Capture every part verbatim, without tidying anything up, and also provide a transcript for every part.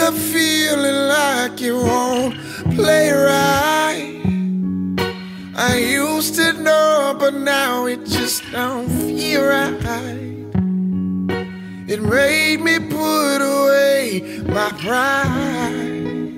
a feeling like it won't play right. I used to know, but now it just don't feel right. It made me put away my pride.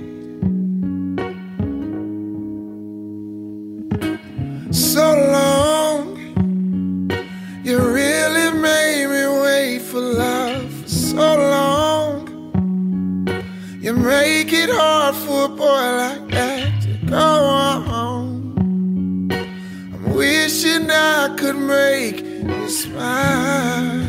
So long, you really made me wait for love for so long. You make it hard for a boy like that to go on. I'm wishing I could make you smile.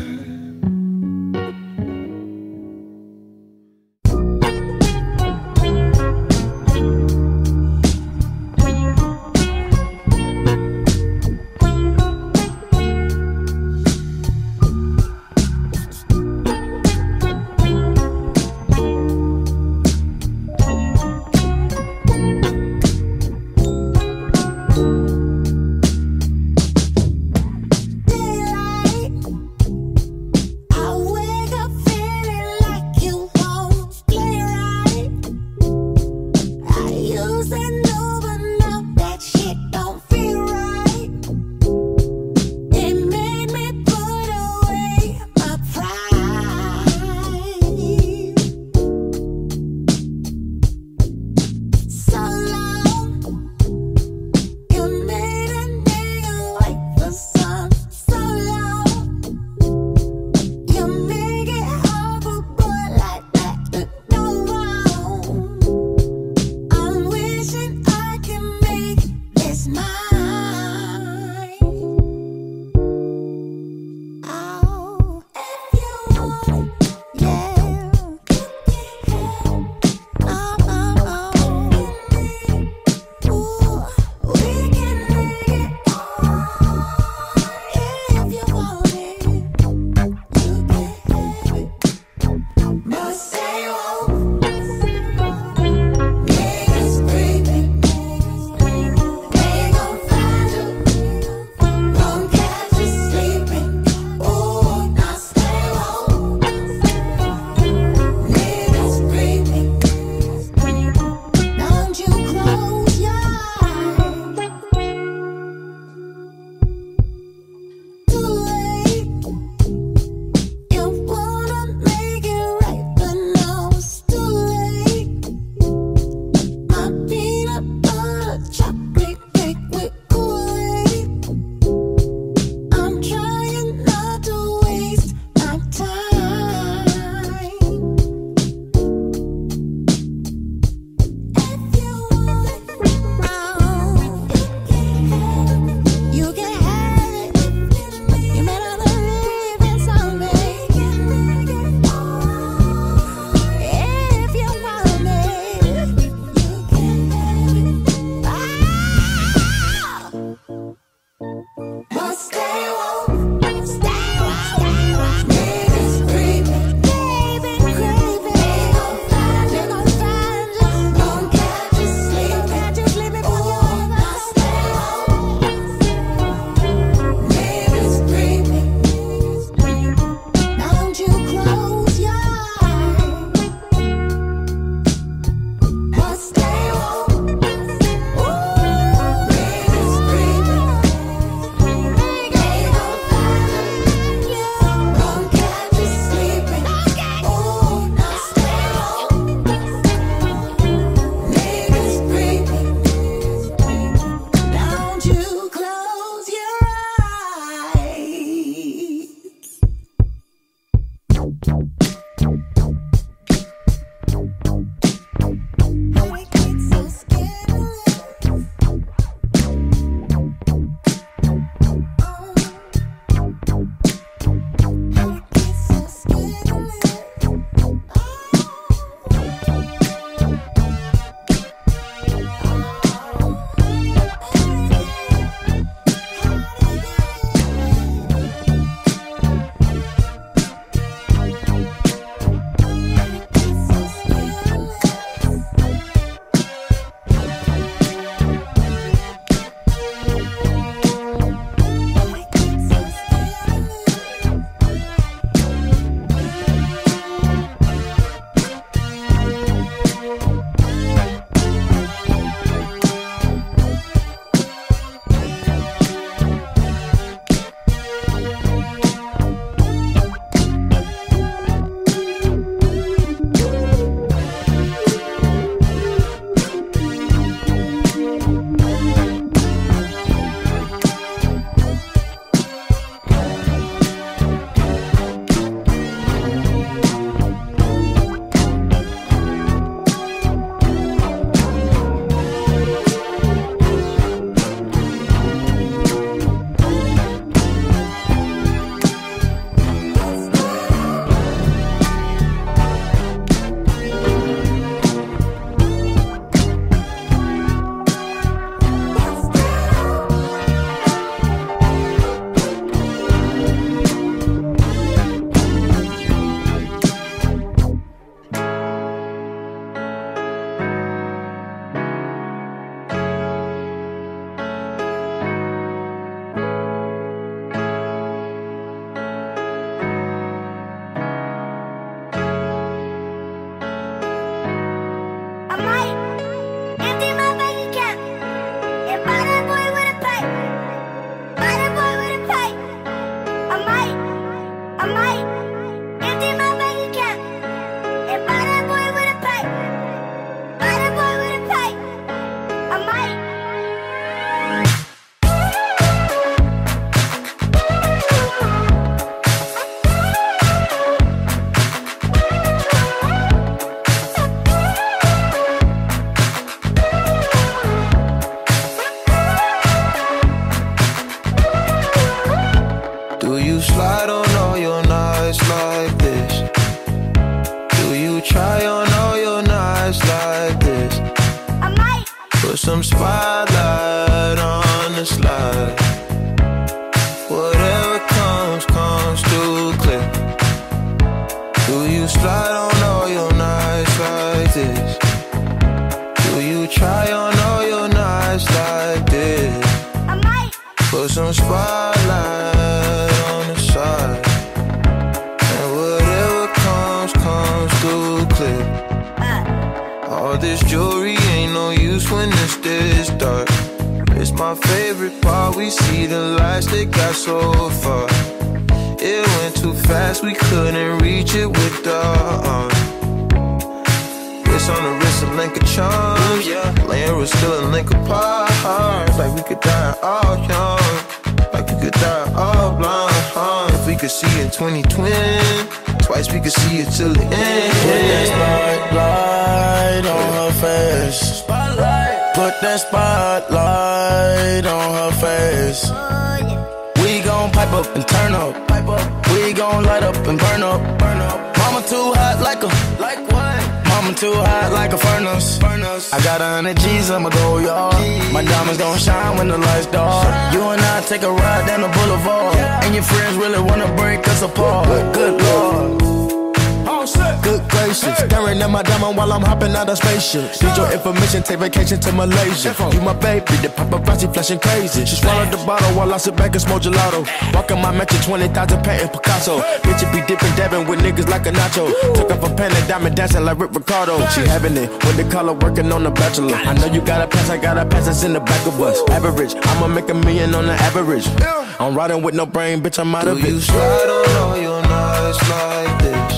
some spotlight on the slide. Whatever comes, comes through clear. Do you slide on all your nights like this? Do you try on all your nights like this? I might put some spotlight on the side, and whatever comes, comes through clear. All this jewelry ain't no use when it's this dark. It's my favorite part, we see the lights that got so far. It went too fast, we couldn't reach it with the arm. It's on the wrist, a link of charms, yeah. Laying was still a link apart. Like we could die all young, like we could die all blind, huh? If we could see in twenty twenty, twice we could see it till the end. Put that spotlight on her face. Spotlight. Put that spotlight on her face. We gon' pipe up and turn up. Pipe up. We gon' light up and burn up. Burn up. Mama too hot like a like what? Mama too hot like a furnace. Furnace. I got a hundred G's, I'ma go yard. My diamonds gon' shine when the lights dark. You and I take a ride down the boulevard, and your friends really wanna break us apart. Good Lord. Good gracious, staring at my diamond while I'm hopping out of spaceship. Need your information, take vacation to Malaysia. You my baby, the paparazzi flashing crazy. She swallowed the bottle while I sit back and smoke gelato. Walking my mansion, twenty thousand patent Picasso. Bitch, it be dipping, dabbing with niggas like a nacho. Took off a pen and diamond dancing like Rick Ricardo. She having it with the color working on the Bachelor. I know you got a pass, I got a pass that's in the back of us. Average, I'ma make a million on the average. I'm riding with no brain, bitch, I'm out of it. Do you slide on all your nights like this?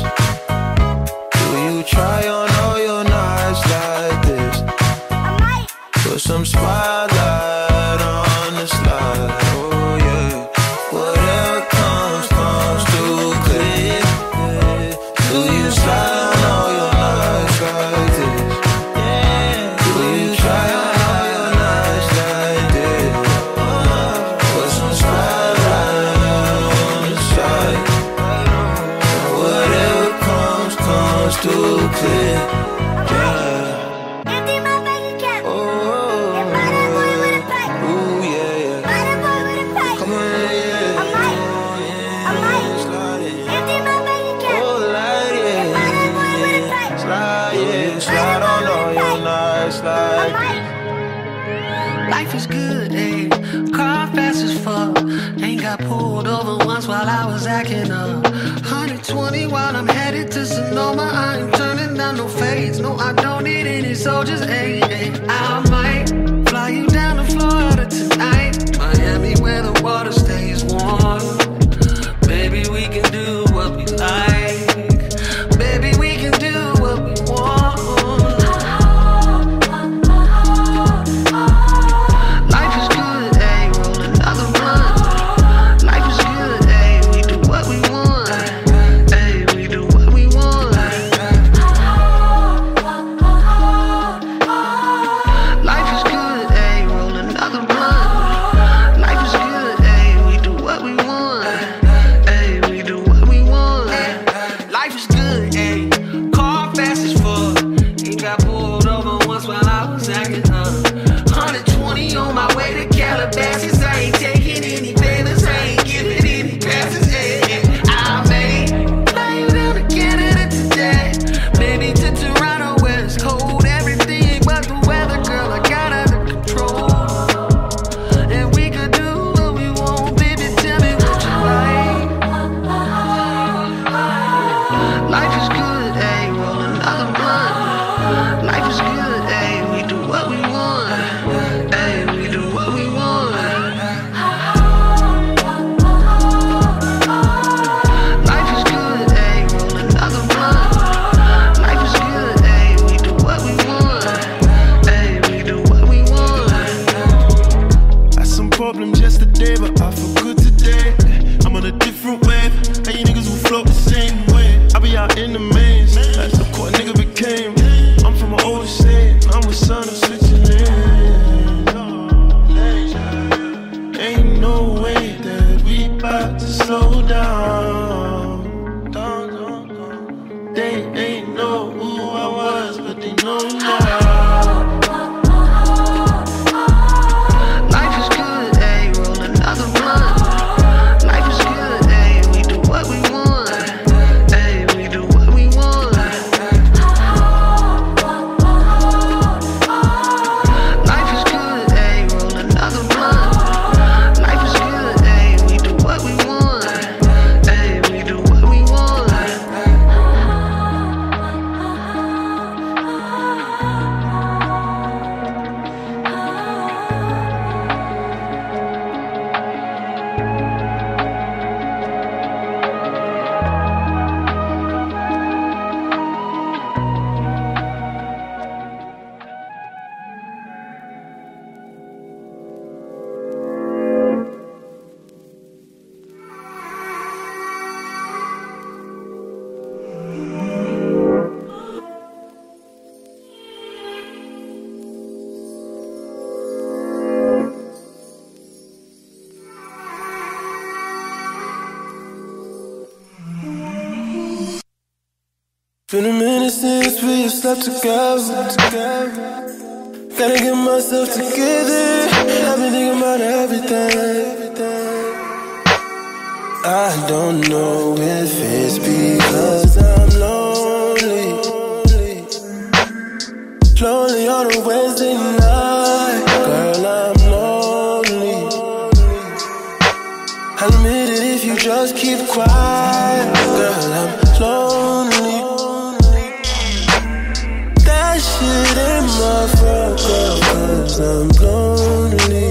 Try on all your nights like this. Put some spotlight on the slide. Oh yeah. Whatever comes, comes through clear. Do you slide on all your nights like this? Do you try on all your nights like this? Put some spotlight on the side. Whatever comes, comes through clear. empty my bank account. Oh, And buy that boy with a pack. ooh, yeah, yeah. Buy that boy with a pack. Come on, yeah. I might, I might Slide it. empty my bank account. Oh, light it. And buy that boy with a pack. Slide, yeah. Slide on all your nights I like might. Life is good, ayy. Car fast as fuck. Ain't got pulled over once while I was acting up. one twenty while I'm headed to Sonoma. I ain't turning down no fades. No, I don't need any soldiers, ayy, ayy. I might fly you down to Florida tonight. Miami where the water stays warm. Baby, we can do what we like. Baby, we can do what we want. Life is good, ayy, roll another blunt. Life is good, ayy, we do what we want. Ayy, we do what we want. Life is good, ayy, roll another blunt. Life is good, ayy, we do what we want. Ayy, we do what we want. Life is good, ayy, car fast as fuck. Ain't got pulled over once while I was acting up. one twenty on my way to Calabasas. I ain't taking any favors, I ain't giving any passes. Ay, ay. I may fly you down to Canada today, maybe to Toronto where it's cold. Everything but the weather, girl, I got under control. And we could do what we want, baby. Tell me what you like. Life is good, ayy, roll another blunt. Life is good, ayy, we do what we want. Ayy, we do what we want. Life is good, ayy, roll another blunt. Life is good, ayy, we do what we want. Ayy, we do what we want. Had some problems yesterday, but I feel good today. I'm on a different wave, and you niggas will float the same way. I be out in the maze, like look what a nigga became. I'm from an old state, I'm a son of switching lanes. Ain't no way that we bout to slow down. Down, down, down. They ain't know who I was, but they know now. Been a minute since we have slept together, together. Gotta get myself together. I've been thinking about everything. I don't know if it's because I'm lonely. Lonely on a Wednesday night. Girl, I'm lonely. I'll admit it if you just keep quiet. Girl, I'm lonely. That shit ain't my fault, girl, cause I'm lonely.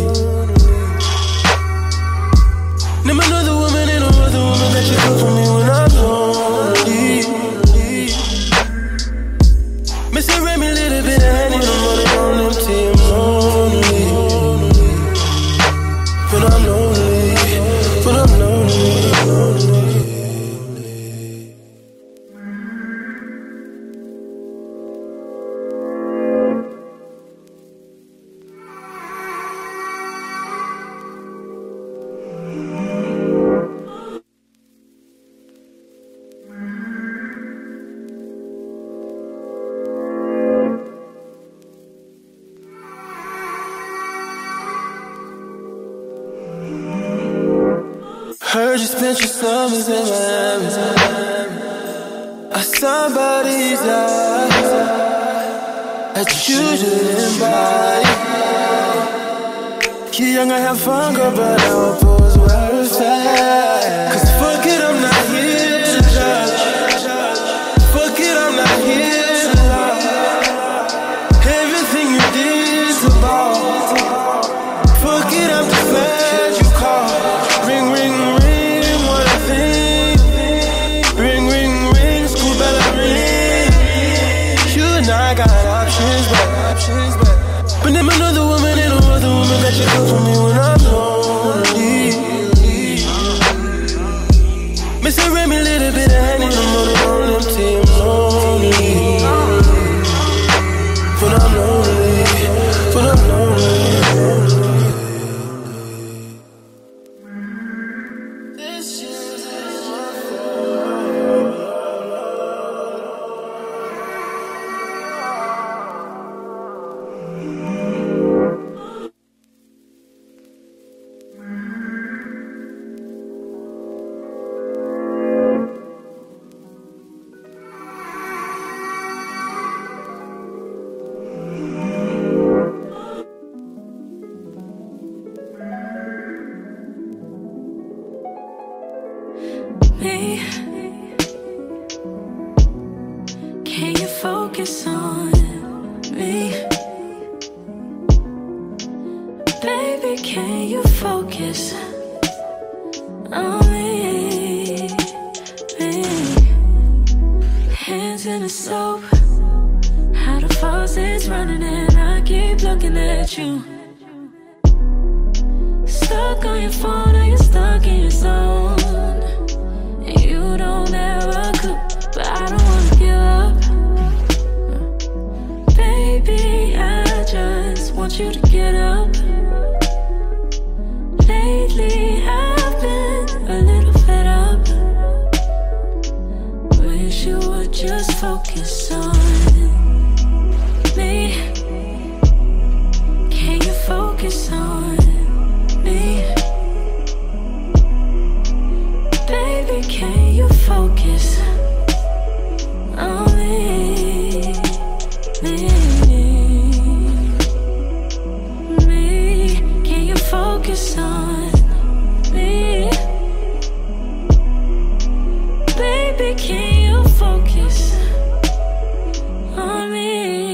Name another woman and another woman that you come for me when I'm lonely. Missing Remy, little bit of honey, I'm running on empty, I'm lonely. When I'm lonely, when I'm lonely, lonely. Heard you spent your summers in Miami. Are somebody's eyes that you didn't buy. You're young, I have fun, girl, but I hope it was worth it. Cause fuck it, I'm not here to judge. Fuck it, I'm not here to lie. Everything you did's a ball. Fuck it, I'm just glad you called. Ring, ring, ring. I got options back, options back. But name another woman and another woman that you come for me when I'm lonely. Missing Remy, little bit of honey, I'm running on empty, I'm lonely. When I'm lonely, when I'm lonely, lonely. This shit is my fault. Can you focus on me? Baby, can you focus on me? me? Hands in the soap, how the faucet's running and I keep looking at you. Stuck on your phone or you're stuck in your zone. And you don't have a clue, but I don't wanna give up. Baby, I just want you to get up. Lately, I've been a little fed up. Wish you would just focus on me. Can you focus on me? Baby, can you focus on me? Me, me. Can you focus on me? Baby, can you focus on me?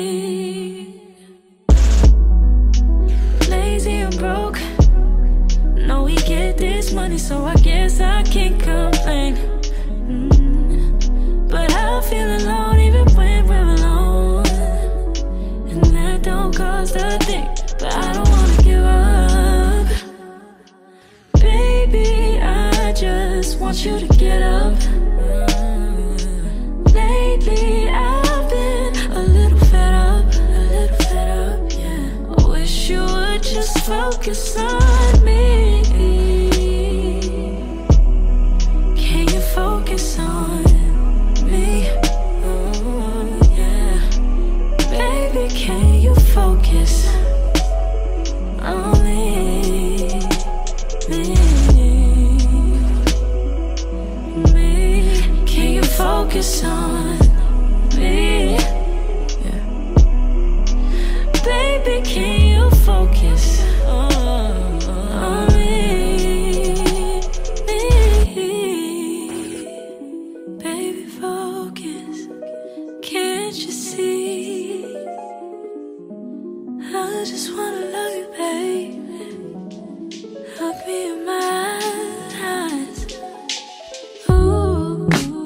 Lazy and broke, know we get this money, so I guess I can't complain. mm. But I feel alone even when we're alone, and that don't cost a thing, but I don't wanna give up. Baby, I just want you to get up. Lately, I've been a little fed up, a little fed up, yeah. I wish you would just focus on me. Can you focus on me? Oh. focus on me. Yeah. Baby, can you focus on, on me? me? Baby, focus. Can't you see? I just wanna love you, baby. Look me in my eyes. Ooh.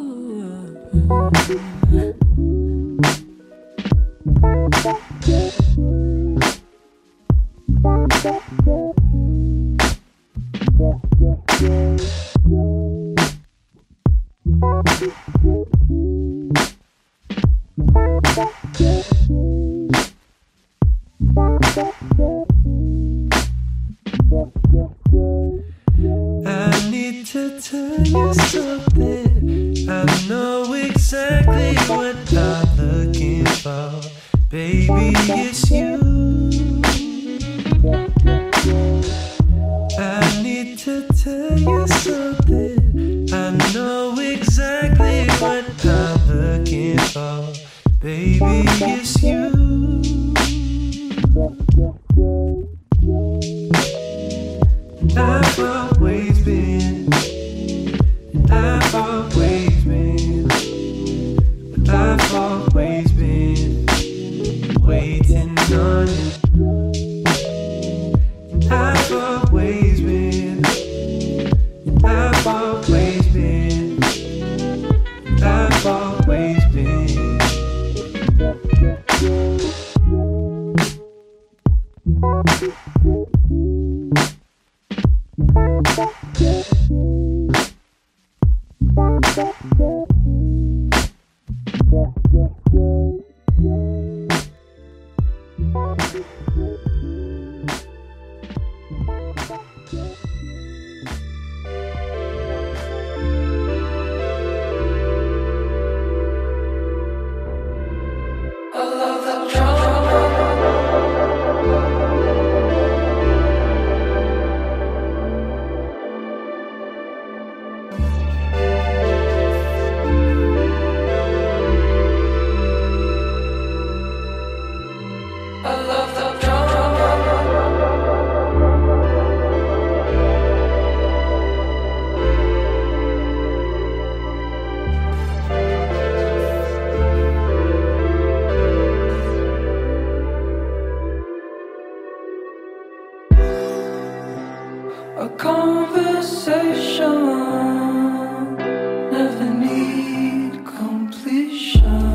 I need to tell you something. I know exactly what I'm looking for. Baby, it's you. I need to tell you something. I know exactly what I'm looking for. Baby, it's you. I've always been, and I've always been, but I've always been waiting on you. And I've always been, and I've always been, and I've always been. A conversation never need completion.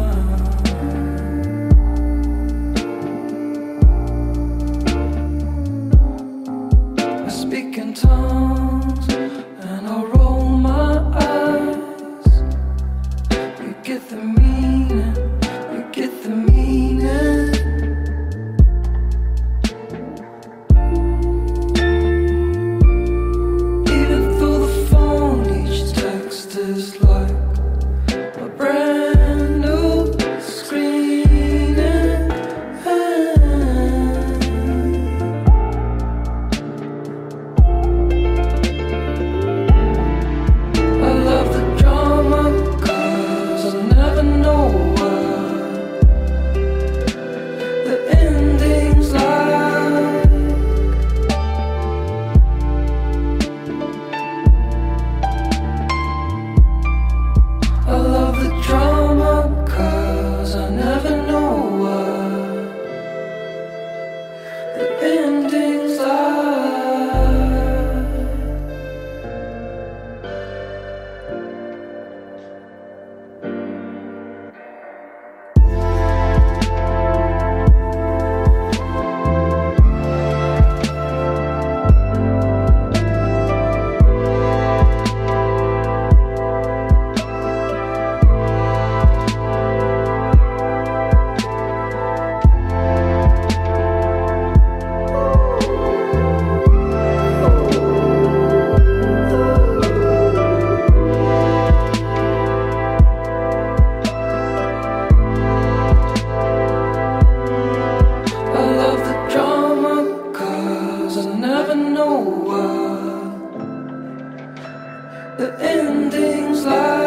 I speak in tongues and I roll my eyes. You get the meaning, you get the meaning. The ending's like